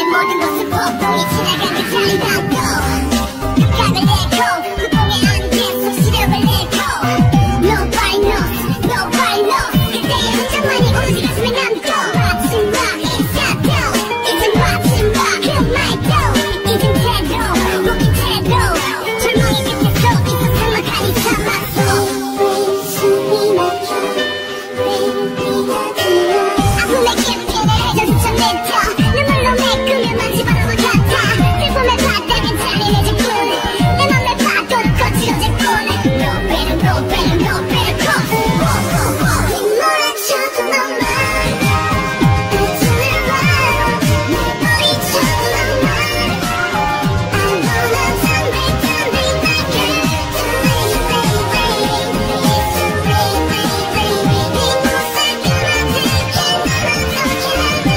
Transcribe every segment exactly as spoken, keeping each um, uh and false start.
모든 것은 폭풍이 지나가는 달리다도 감각을 잃고 구동에 안긴 속시력을 잃고 Nobody knows, nobody knows 그때의 흔적만이 오직 가슴에 남고 마침막 shutdown 이젠 마침막 그 말도 이젠 태도 웃긴 태도 절망이 끝에서 이 세상만 가니 참았어 왜 숨이 막혀 왜 네가 들려 아픔의 깊이를 해져서 맺혀 눈물로 메꾸며 마치 바람과 같아 슬픔의 바닥엔 잔인해진 꿈 내 맘의 파도를 거칠어진 꿈 No better, no better, no better cause 휘몰아쳐도 너만 눈을 봐 내버리쳐도 너만 I wanna turn back, turn back like it Too late, baby It's too late, baby 네 모습 그만둘게 너만 어떻게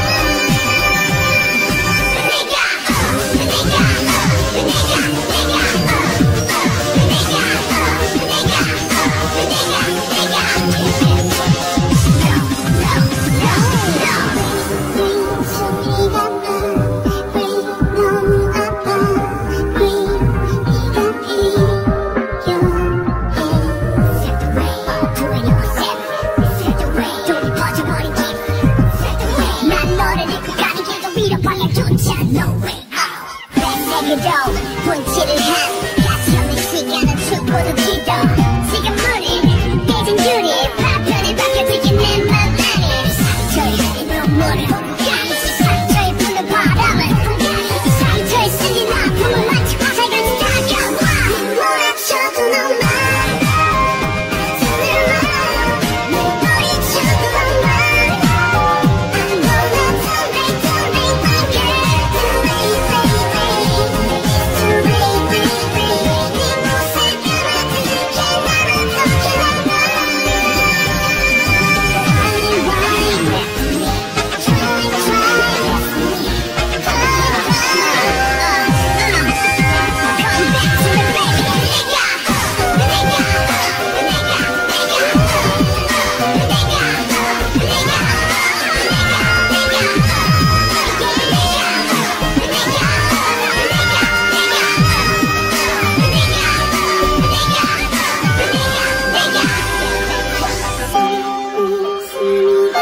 No way out 내색으로 분칠을 한 가시 없는 시간은 축구도 기도 지금 우리 깨진 유리 파편에 박혀지긴 내 맘 안에 상처에 흐린 눈물을 가끔씩 상처에 부는 바람을 이 상처에 쓸린 아픔을 마치 화살같이 다가와 몰아쳐도 너만 눈을 봐 내버리쳐도 너만 I wanna turn back, turn back like it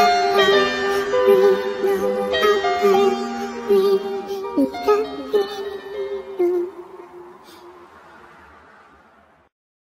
We, we, we, we, we,